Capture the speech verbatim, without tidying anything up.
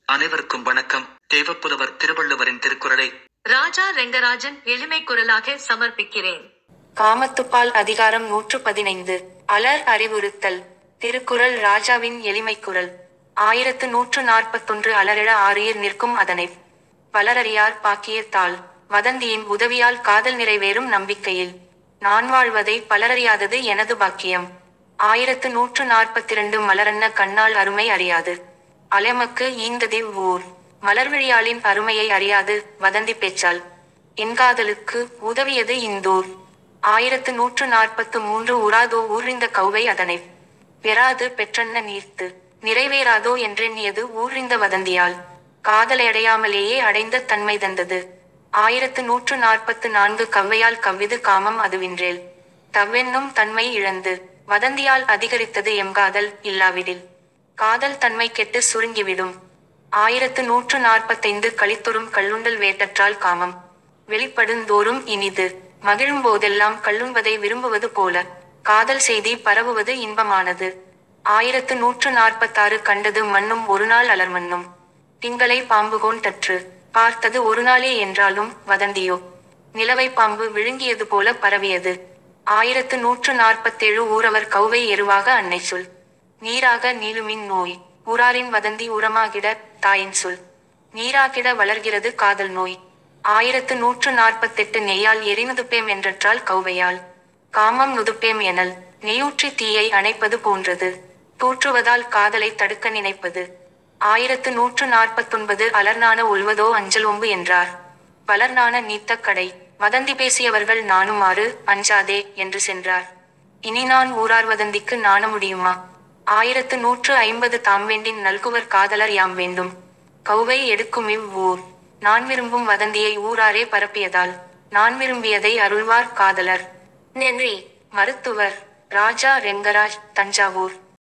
அனைவருக்கும் வணக்கம். தேவப்புலவர் திருவள்ளுவரின் திருக்குறளை ராஜா ரெங்கராஜன் எளிமை குரலாக சமர்ப்பிக்கிறேன். காமத்துப்பால் அதிகாரம் நூற்று பதினைந்து. அலர் அறிவுறுத்தல். திருக்குறள் ராஜாவின் எளிமைக்குரல். ஆயிரத்து நூற்று நாற்பத்தொன்று அலரெழ ஆறியிர் நிற்கும் அதனை பலரறியார் பாக்கியத்தால் வதந்தியின் உதவியால் காதல் நிறைவேறும் நம்பிக்கையில் நான் வாழ்வதை பலரறியாதது எனது பாக்கியம். ஆயிரத்து நூற்று நாற்பத்திரண்டு மலரன்ன கண்ணால் அருமை அறியாது அலமக்கு ஈந்ததிவ் ஊர் மலர்விழியாளின் அருமையை அறியாது வதந்தி பேச்சால் என்காதலுக்கு உதவியது இந்தூர். ஆயிரத்து நூற்று நாற்பத்து மூன்று உறாதோ ஊர்ந்த கௌவை அதனை பெறாது பெற்றன்ன நீர்த்து நிறைவேறாதோ என்றெண்ணியது ஊர்ந்த வதந்தியால் காதலை அடையாமலேயே அடைந்த தன்மை தந்தது. ஆயிரத்து நூற்று நாற்பத்து நான்கு கவ்வையால் கவ்விது காமம் அதுவின்றேல் தவ்வென்னும் தன்மை இழந்து வதந்தியால் அதிகரித்தது எம்காதல் இல்லாவிடில் காதல் தன்மை கெட்டு சுருங்கிவிடும். ஆயிரத்து நூற்று நாற்பத்தைந்து களித்தொறும் கள்ளுண்டல் வேட்டற்றால் காமம் வெளிப்படுந்தோறும் இனிது மகிழும் போதெல்லாம் கள்ளுண்வதை விரும்புவது போல காதல் செய்தி பரவுவது இன்பமானது. ஆயிரத்து நூற்று நாற்பத்தாறு கண்டது மண்ணும் ஒருநாள் அலர்மண்ணும் திங்களை பாம்புகோன் தற்று பார்த்தது ஒருநாளே என்றாலும் வதந்தியோ நிலவை பாம்பு விழுங்கியது போல பரவியது. ஆயிரத்து நூற்று நாற்பத்தேழு ஊரவர் கௌவை எருவாக அன்னை சொல் நீராக நீளுமின் நோய் ஊராரின் வதந்தி உரமாகிட தாயின் சொல் நீராகிட வளர்கிறது காதல் நோய். ஆயிரத்து நூற்று நாற்பத்தெட்டு நெய்யால் எரிநுதுப்பேம் என்றற்றால் கௌவையால் காமம் நுதுப்பேம் எனல் நெய்யூற்றி தீயை அணைப்பது போன்றது தூற்றுவதால் காதலை தடுக்க நினைப்பது. ஆயிரத்து நூற்று நாற்பத்தொன்பது அலர்நாண ஒல்வதோ அஞ்சல் ஒம்பு என்றார் பலர்நாண நீத்த கடை வதந்தி பேசியவர்கள் நாணுமாறு அஞ்சாதே என்று சென்றார். இனி நான் ஊரார் வதந்திக்கு நாண முடியுமா? ஆயிரத்து நூற்று ஐம்பது தாம் வேண்டின் நல்குவர் காதலர் யாம் வேண்டும் கௌவை எடுக்கும் இவ் ஊர் நான் விரும்பும் வதந்தியை ஊராரே பரப்பியதால் நான் விரும்பியதை அருள்வார் காதலர். நன்றி. மருத்துவர் ராஜா ரெங்கராஜ், தஞ்சாவூர்.